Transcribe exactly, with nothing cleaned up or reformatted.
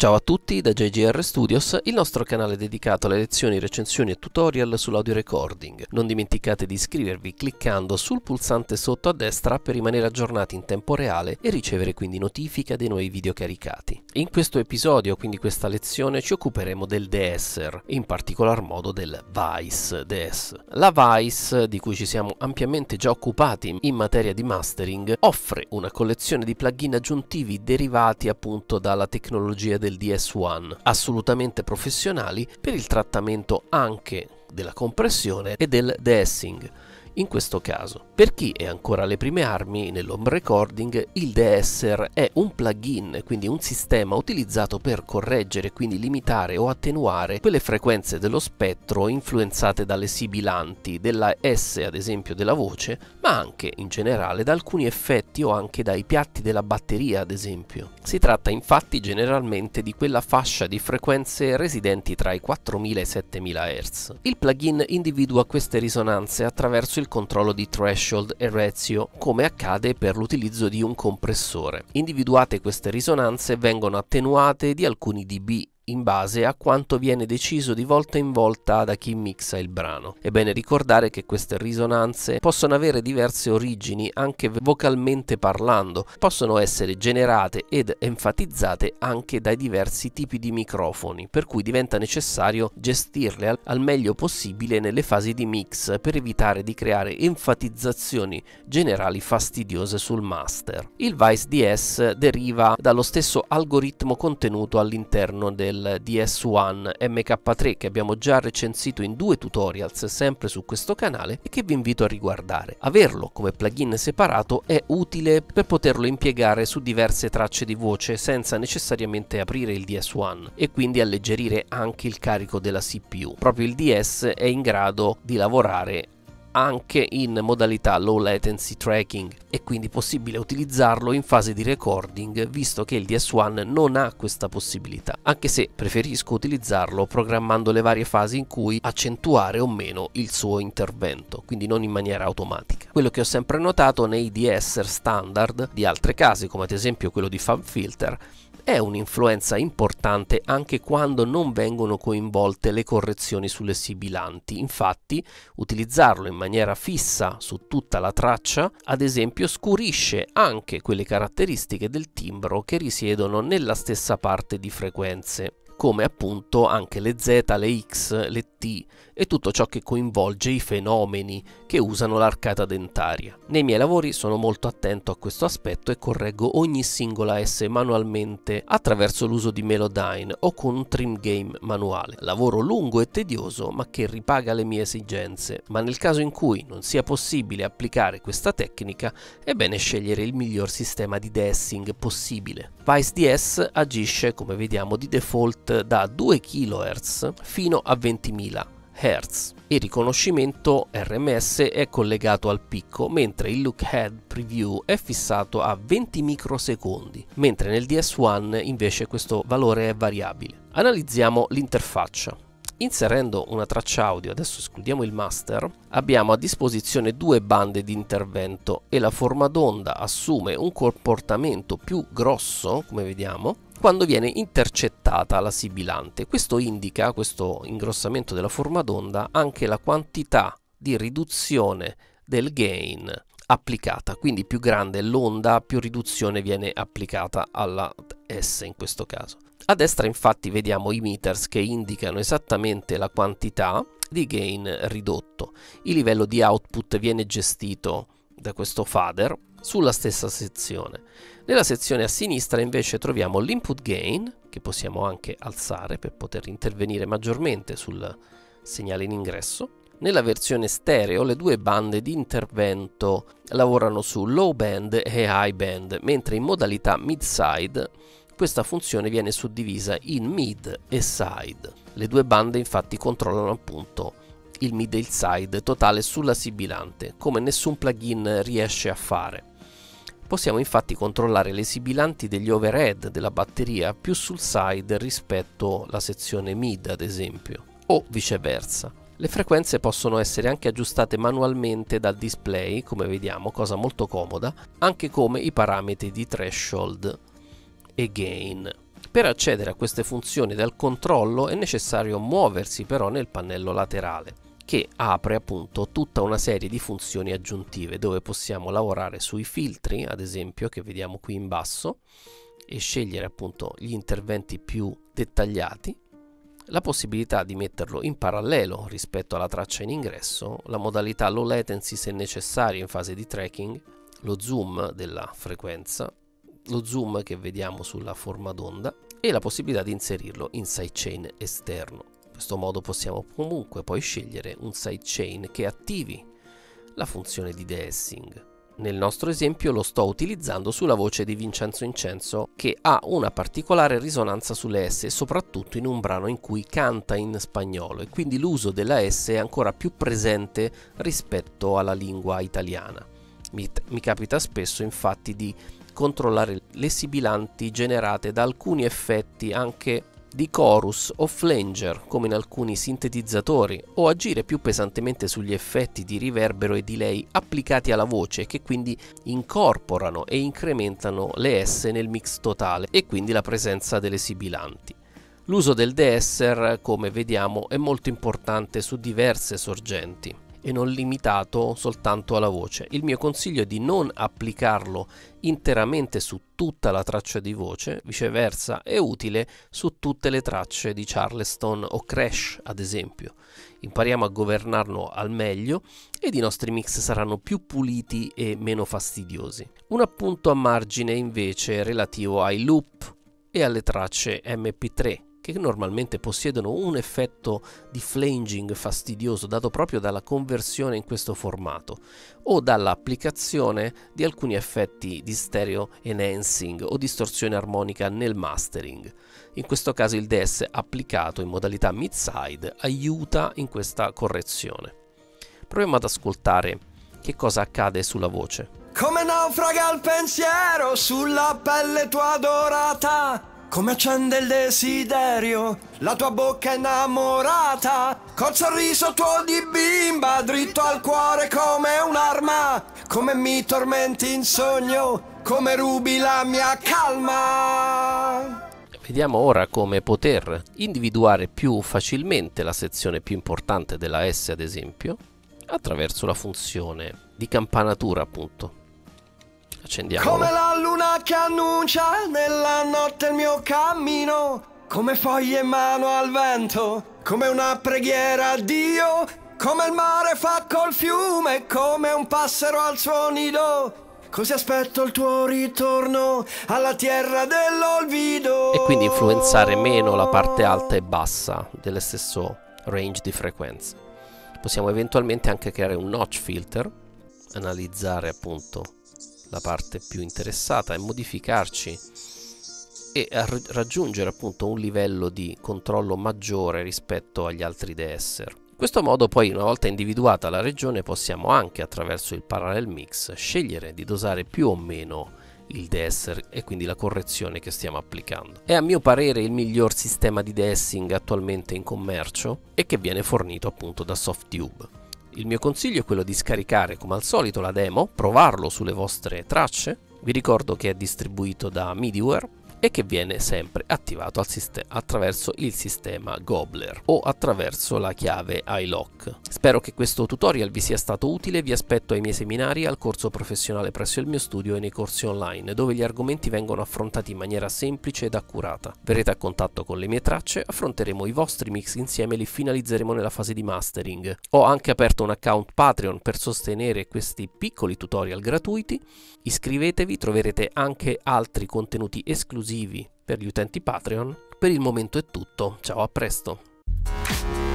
Ciao a tutti da J G R Studios, il nostro canale dedicato alle lezioni, recensioni e tutorial sull'audio recording. Non dimenticate di iscrivervi cliccando sul pulsante sotto a destra per rimanere aggiornati in tempo reale e ricevere quindi notifica dei nuovi video caricati. In questo episodio, quindi questa lezione, ci occuperemo del D S R, in particolar modo del Vice D S. La Vice, di cui ci siamo ampiamente già occupati in materia di mastering, offre una collezione di plugin aggiuntivi derivati appunto dalla tecnologia del D S uno, assolutamente professionali per il trattamento anche della compressione e del de-essing. In questo caso, per chi è ancora alle prime armi nell'home recording, il D S R è un plugin, quindi un sistema utilizzato per correggere, quindi limitare o attenuare quelle frequenze dello spettro influenzate dalle sibilanti, della S ad esempio della voce, ma anche in generale da alcuni effetti o anche dai piatti della batteria ad esempio. Si tratta infatti generalmente di quella fascia di frequenze residenti tra i quattromila e i settemila hertz. Il plugin individua queste risonanze attraverso il il controllo di threshold e ratio, come accade per l'utilizzo di un compressore. Individuate queste risonanze vengono attenuate di alcuni dB in base a quanto viene deciso di volta in volta da chi mixa il brano. È bene ricordare che queste risonanze possono avere diverse origini anche vocalmente parlando, possono essere generate ed enfatizzate anche dai diversi tipi di microfoni, per cui diventa necessario gestirle al, al meglio possibile nelle fasi di mix per evitare di creare enfatizzazioni generali fastidiose sul master. Il Vice D S deriva dallo stesso algoritmo contenuto all'interno del D S uno M K tre che abbiamo già recensito in due tutorials sempre su questo canale e che vi invito a riguardare. Averlo come plugin separato è utile per poterlo impiegare su diverse tracce di voce senza necessariamente aprire il D S uno e quindi alleggerire anche il carico della C P U. Proprio il D S è in grado di lavorare anche in modalità low latency tracking, è quindi possibile utilizzarlo in fase di recording visto che il D S uno non ha questa possibilità, anche se preferisco utilizzarlo programmando le varie fasi in cui accentuare o meno il suo intervento, quindi non in maniera automatica. Quello che ho sempre notato nei D S R standard di altre case, come ad esempio quello di FabFilter, è un'influenza importante anche quando non vengono coinvolte le correzioni sulle sibilanti. Infatti, utilizzarlo in maniera fissa su tutta la traccia, ad esempio, scurisce anche quelle caratteristiche del timbro che risiedono nella stessa parte di frequenze, come appunto anche le Z, le X, le T e tutto ciò che coinvolge i fenomeni che usano l'arcata dentaria. Nei miei lavori sono molto attento a questo aspetto e correggo ogni singola S manualmente attraverso l'uso di Melodyne o con un trim game manuale. Lavoro lungo e tedioso ma che ripaga le mie esigenze, ma nel caso in cui non sia possibile applicare questa tecnica è bene scegliere il miglior sistema di de-essing possibile. Vice D S agisce, come vediamo, di default da due chilohertz fino a ventimila hertz. Il riconoscimento R M S è collegato al picco, mentre il look ahead preview è fissato a venti microsecondi, mentre nel D S uno invece questo valore è variabile. Analizziamo l'interfaccia. Inserendo una traccia audio, adesso escludiamo il master, abbiamo a disposizione due bande di intervento e la forma d'onda assume un comportamento più grosso, come vediamo, quando viene intercettata la sibilante. Questo indica, questo ingrossamento della forma d'onda, anche la quantità di riduzione del gain applicata, quindi più grande l'onda, più riduzione viene applicata alla S in questo caso. A destra infatti vediamo i meters che indicano esattamente la quantità di gain ridotto. Il livello di output viene gestito da questo fader sulla stessa sezione. Nella sezione a sinistra invece troviamo l'input gain, che possiamo anche alzare per poter intervenire maggiormente sul segnale in ingresso. Nella versione stereo le due bande di intervento lavorano su low band e high band, mentre in modalità mid-side questa funzione viene suddivisa in mid e side. Le due bande infatti controllano appunto il mid e il side totale sulla sibilante, come nessun plugin riesce a fare. Possiamo infatti controllare le sibilanti degli overhead della batteria più sul side rispetto alla sezione mid ad esempio, o viceversa. Le frequenze possono essere anche aggiustate manualmente dal display, come vediamo, cosa molto comoda, anche come i parametri di threshold e gain. Per accedere a queste funzioni del controllo è necessario muoversi però nel pannello laterale, che apre appunto tutta una serie di funzioni aggiuntive dove possiamo lavorare sui filtri, ad esempio, che vediamo qui in basso, e scegliere appunto gli interventi più dettagliati, la possibilità di metterlo in parallelo rispetto alla traccia in ingresso, la modalità low latency se necessario in fase di tracking, lo zoom della frequenza, lo zoom che vediamo sulla forma d'onda e la possibilità di inserirlo in sidechain esterno. In questo modo possiamo comunque poi scegliere un sidechain che attivi la funzione di de-essing. Nel nostro esempio lo sto utilizzando sulla voce di Vincenzo Incenso, che ha una particolare risonanza sulle S, soprattutto in un brano in cui canta in spagnolo, e quindi l'uso della S è ancora più presente rispetto alla lingua italiana. Mi, mi capita spesso infatti di controllare le sibilanti generate da alcuni effetti anche di chorus o flanger, come in alcuni sintetizzatori, o agire più pesantemente sugli effetti di riverbero e delay applicati alla voce, che quindi incorporano e incrementano le S nel mix totale e quindi la presenza delle sibilanti. L'uso del de-esser, come vediamo, è molto importante su diverse sorgenti e non limitato soltanto alla voce. Il mio consiglio è di non applicarlo interamente su tutta la traccia di voce, viceversa è utile su tutte le tracce di Charleston o Crash, ad esempio. Impariamo a governarlo al meglio ed i nostri mix saranno più puliti e meno fastidiosi. Un appunto a margine invece relativo ai loop e alle tracce M P tre, che normalmente possiedono un effetto di flanging fastidioso dato proprio dalla conversione in questo formato o dall'applicazione di alcuni effetti di stereo enhancing o distorsione armonica nel mastering. In questo caso il de-ess applicato in modalità mid-side aiuta in questa correzione. Proviamo ad ascoltare che cosa accade sulla voce. Come naufraga il pensiero sulla pelle tua dorata, come accende il desiderio, la tua bocca innamorata, col sorriso tuo di bimba, dritto al cuore come un'arma, come mi tormenti in sogno, come rubi la mia calma. Vediamo ora come poter individuare più facilmente la sezione più importante della S, ad esempio, attraverso la funzione di campanatura, appunto. Accendiamolo. Come la luna che annuncia nella notte il mio cammino, come foglie in mano al vento, come una preghiera a Dio, come il mare fa col fiume, come un passero al suo nido, così aspetto il tuo ritorno alla terra dell'olvido. E quindi influenzare meno la parte alta e bassa dello stesso range di frequenza. Possiamo eventualmente anche creare un notch filter, analizzare appunto la parte più interessata e modificarci e raggiungere appunto un livello di controllo maggiore rispetto agli altri de-esser. In questo modo poi, una volta individuata la regione, possiamo anche attraverso il parallel mix scegliere di dosare più o meno il de-esser e quindi la correzione che stiamo applicando. È a mio parere il miglior sistema di de-essing attualmente in commercio e che viene fornito appunto da Softube. Il mio consiglio è quello di scaricare come al solito la demo, provarlo sulle vostre tracce. Vi ricordo che è distribuito da Midiware e che viene sempre attivato al attraverso il sistema Gobler o attraverso la chiave iLock. Spero che questo tutorial vi sia stato utile. Vi aspetto ai miei seminari, al corso professionale presso il mio studio e nei corsi online, dove gli argomenti vengono affrontati in maniera semplice ed accurata. Verrete a contatto con le mie tracce, affronteremo i vostri mix insieme e li finalizzeremo nella fase di mastering. Ho anche aperto un account Patreon per sostenere questi piccoli tutorial gratuiti. Iscrivetevi, troverete anche altri contenuti esclusivi per gli utenti Patreon. Per il momento è tutto, ciao, a presto!